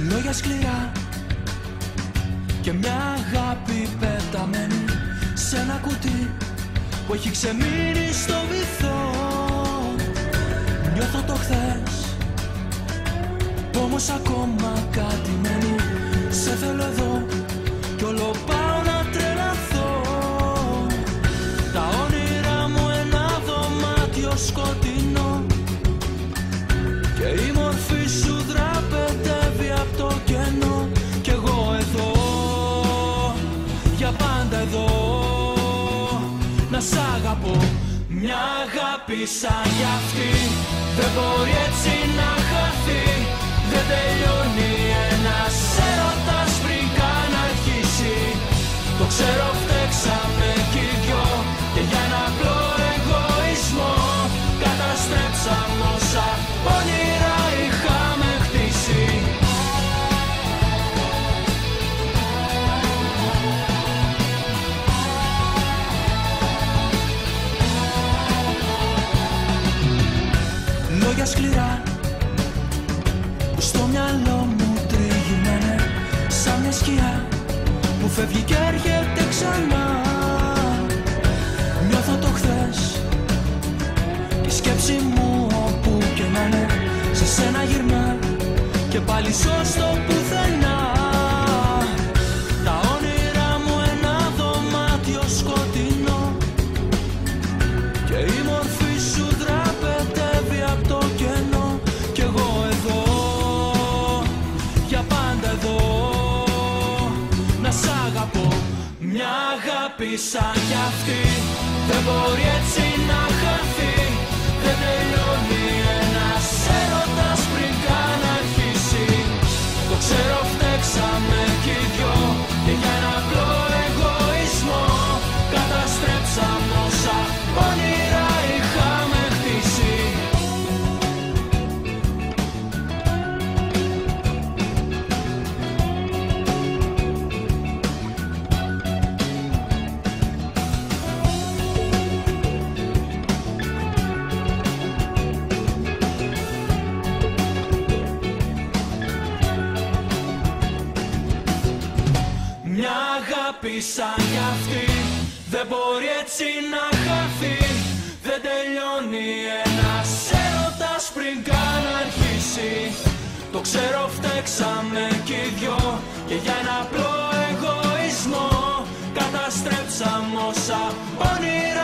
Λόγια σκληρά και μια αγάπη πεταμένη σε ένα κουτί που έχει ξεμείνει στο βυθό. Νιώθω το χθες, όμως ακόμα κάτι μένει. Σε θέλω εδώ κι όλο πάω να τρελαθώ. Τα όνειρά μου ένα δωμάτιο σκοτεινό και η μορφή σου δραπετεύει απ' το κενό. Κι εγώ εδώ, για πάντα εδώ, να σ' αγαπώ. Μια αγάπη σαν κι αυτή δεν μπορεί έτσι να χαθεί. Δεν τελειώνει ένας έρωτας πριν καν αρχίσει. Το ξέρω, φταίξαμε κι οι δυο και για ένα απλό εγωισμό καταστρέψαμε όσα όνειρα είχαμε χτίσει. Λόγια σκληρά που στο μυαλό μου τριγυρνάνε σαν μια σκιά που φεύγει και έρχεται ξανά. Νιώθω το χθες και η σκέψη μου όπου και να είναι σε σένα γυρνά και πάλι ζω στο πουθενά. Τα όνειρά μου ένα δωμάτιο σκοτεινό και η μορφή σου δραπετεύει απ' το κενό. Κι εγώ εδώ, για πάντα εδώ, να σ' αγαπώ. Μια αγάπη σαν κι αυτή δεν μπορεί έτσι να χαθεί. Δεν τελειώνει ένας έρωτας πριν καν αρχίσει. Το ξέρω, φταίξαμε κι οι δυο και για ένα απλό εγωισμό καταστρέψαμε όσα όνειρα είχαμε χτίσει. Μια αγάπη σαν κι αυτή δεν μπορεί έτσι να χαθεί. Δεν τελειώνει ένας έρωτας πριν καν αρχίσει. Το ξέρω, φταίξαμε κι οι δυο και για ένα απλό εγωισμό καταστρέψαμε όσα όνειρα